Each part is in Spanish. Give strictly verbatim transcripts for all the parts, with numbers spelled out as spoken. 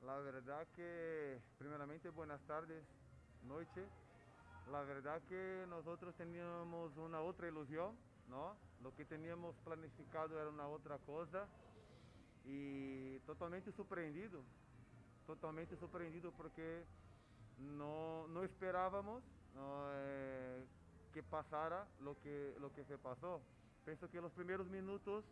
La verdad que, primeramente, buenas tardes, noche. La verdad que nosotros teníamos una otra ilusión, ¿no? Lo que teníamos planificado era una otra cosa y totalmente sorprendido, totalmente sorprendido porque no, no esperábamos no, eh, que pasara lo que, lo que se pasó. Pienso que los primeros minutos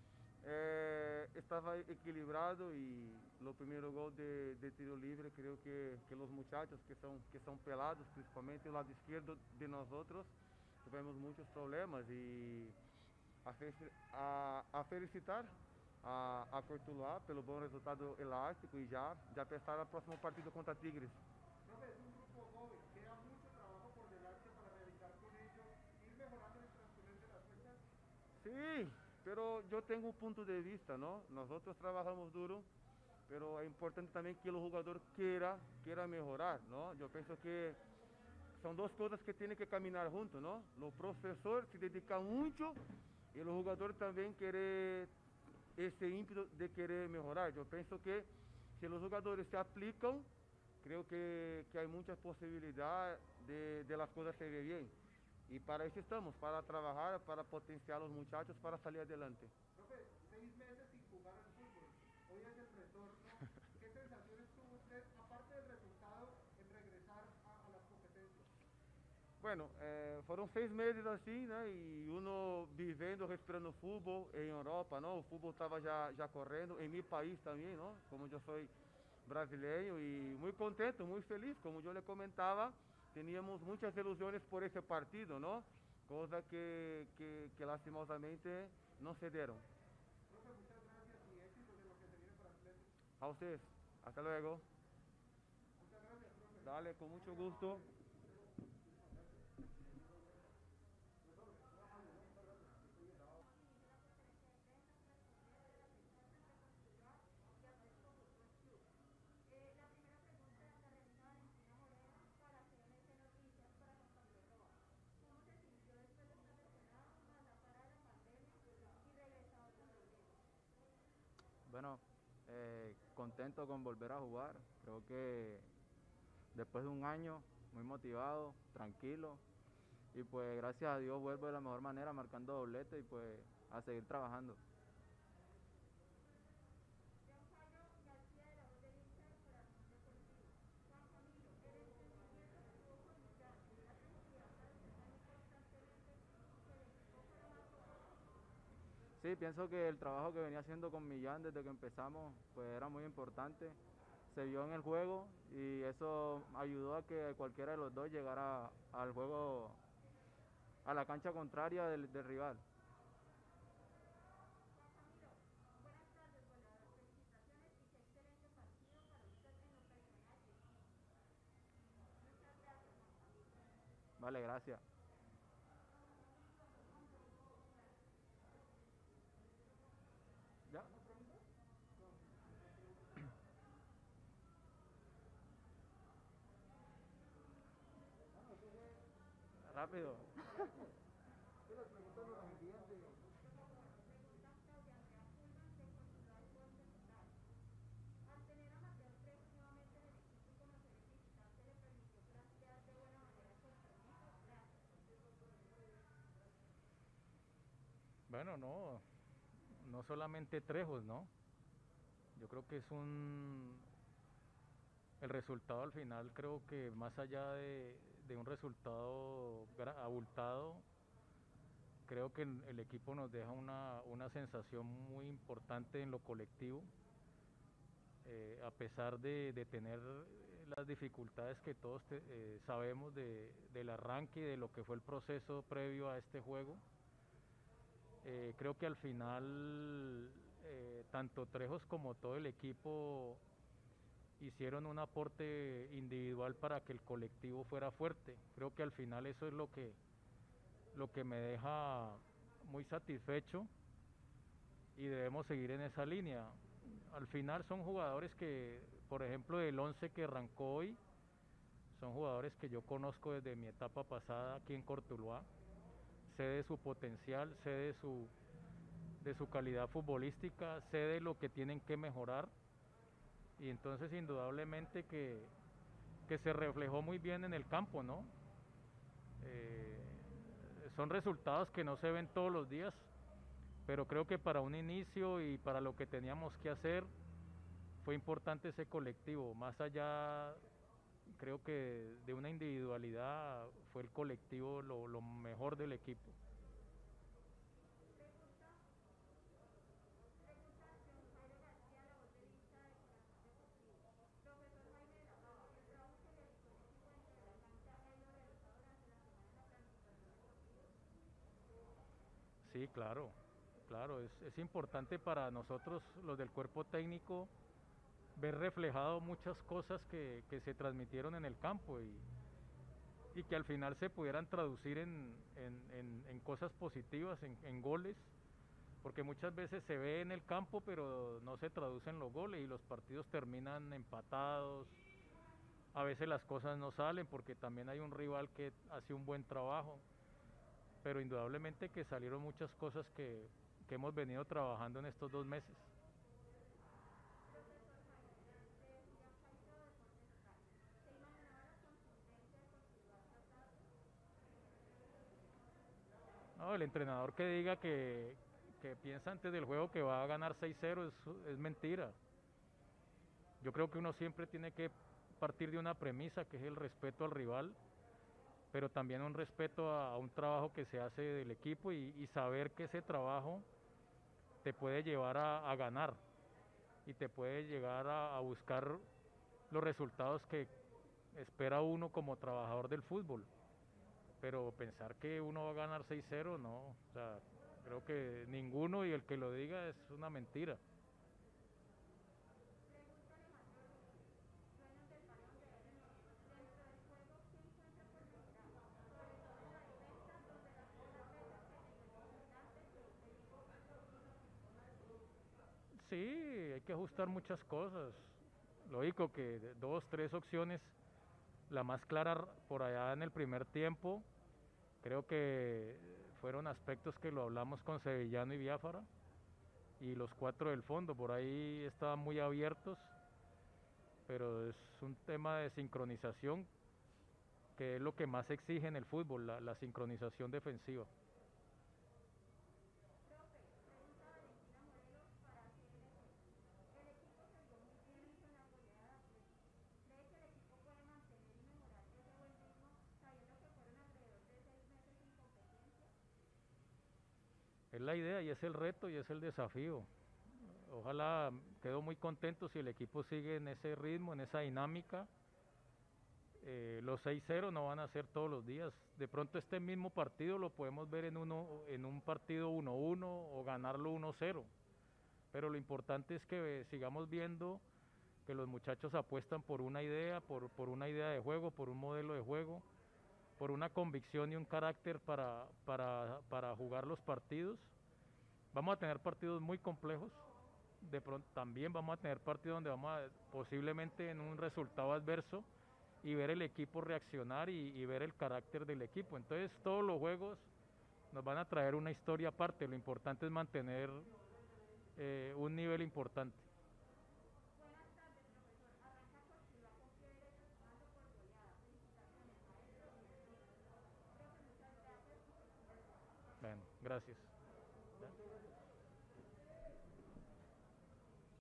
eh, estaba equilibrado y lo primero gol de, de tiro libre creo que, que los muchachos que son, que son pelados, principalmente el lado izquierdo de nosotros, tuvimos muchos problemas y a, a, a felicitar a, a Courtois pelo bom resultado elástico y ya, ya pensar el próximo partido contra Tigres. Profe, es un grupo joven, queda mucho trabajo por delante para realizar con ellos, ir mejorando en el transcurrir de las fechas. Sí, pero yo tengo un punto de vista, ¿no? Nosotros trabajamos duro, pero es importante también que el jugador quiera, quiera mejorar, ¿no? Yo pienso que son dos cosas que tienen que caminar juntos, ¿no? Los profesores se dedican mucho y el jugador también quiere ese ímpetu de querer mejorar. Yo pienso que si los jugadores se aplican, creo que, que hay muchas posibilidades de, de las cosas se ver bien. Y para eso estamos, para trabajar, para potenciar a los muchachos, para salir adelante. Profe, seis meses sin jugar al fútbol, hoy es el retorno. ¿Qué sensaciones tuvo usted, aparte del resultado, en regresar a, a las competencias? Bueno, eh, foram seis meses assim, né? E uno vivendo, respirando futebol em Europa, não? O futebol estava já, já correndo, em meu país também, não? Como eu sou brasileiro e muito contente, muito feliz, como eu lhe comentava, teníamos muitas ilusões por esse partido, não? Coisa que, que, que lastimosamente não se deram. Profe, muchas gracias y éxitos en lo que se viene para Atlético. A vocês, até logo. Muchas gracias, profe. Dale, com muito gusto. Bueno, eh, contento con volver a jugar. Creo que después de un año, muy motivado, tranquilo. Y pues gracias a Dios vuelvo de la mejor manera, marcando doblete y pues a seguir trabajando. Sí, pienso que el trabajo que venía haciendo con Millán desde que empezamos pues era muy importante. Se vio en el juego y eso ayudó a que cualquiera de los dos llegara al juego, a la cancha contraria del, del rival. Vale, gracias. ¿Ya? Rápido. Sí, las preguntas son las siguientes. Bueno, no, no solamente Trejos, ¿no? Yo creo que es un... El resultado al final creo que más allá de, de un resultado abultado, creo que el equipo nos deja una, una sensación muy importante en lo colectivo, eh, a pesar de, de, tener las dificultades que todos te, eh, sabemos de, del arranque y de lo que fue el proceso previo a este juego. Eh, creo que al final eh, tanto Trejos como todo el equipo hicieron un aporte individual para que el colectivo fuera fuerte. Creo que al final eso es lo que, lo que me deja muy satisfecho y debemos seguir en esa línea. Al final son jugadores que, por ejemplo, el once que arrancó hoy, son jugadores que yo conozco desde mi etapa pasada aquí en Cortuluá. Sé de su potencial, sé de su, de su calidad futbolística, sé de lo que tienen que mejorar y entonces indudablemente que, que se reflejó muy bien en el campo, ¿no? Eh, son resultados que no se ven todos los días, pero creo que para un inicio y para lo que teníamos que hacer fue importante ese colectivo. Más allá, creo que de una individualidad, fue el colectivo lo, lo mejor del equipo. Sí, claro, claro, es, es importante para nosotros, los del cuerpo técnico, ver reflejado muchas cosas que, que se transmitieron en el campo y, y que al final se pudieran traducir en, en, en, en cosas positivas, en, en goles, porque muchas veces se ve en el campo pero no se traducen los goles y los partidos terminan empatados, a veces las cosas no salen porque también hay un rival que hace un buen trabajo, pero indudablemente que salieron muchas cosas que, que hemos venido trabajando en estos dos meses. No, el entrenador que diga que, que piensa antes del juego que va a ganar seis cero es, es mentira. Yo creo que uno siempre tiene que partir de una premisa que es el respeto al rival, pero también un respeto a, a un trabajo que se hace del equipo y, y saber que ese trabajo te puede llevar a, a ganar y te puede llegar a, a buscar los resultados que espera uno como trabajador del fútbol. Pero pensar que uno va a ganar seis cero, no, o sea, creo que ninguno, y el que lo diga es una mentira. Sí, hay que ajustar muchas cosas. Lógico que dos, tres opciones, la más clara por allá en el primer tiempo, creo que fueron aspectos que lo hablamos con Sevillano y Biafara, y los cuatro del fondo, por ahí estaban muy abiertos, pero es un tema de sincronización que es lo que más exige en el fútbol, la, la sincronización defensiva. Es la idea y es el reto y es el desafío. Ojalá, quedo muy contento si el equipo sigue en ese ritmo, en esa dinámica. Eh, los seis cero no van a ser todos los días. De pronto este mismo partido lo podemos ver en, uno, en un partido uno uno o ganarlo uno cero. Pero lo importante es que sigamos viendo que los muchachos apuestan por una idea, por, por una idea de juego, por un modelo de juego, por una convicción y un carácter para, para, para jugar los partidos. Vamos a tener partidos muy complejos, de pronto también vamos a tener partidos donde vamos a posiblemente en un resultado adverso y ver el equipo reaccionar y, y ver el carácter del equipo. Entonces todos los juegos nos van a traer una historia aparte, lo importante es mantener eh, un nivel importante. Bueno, gracias.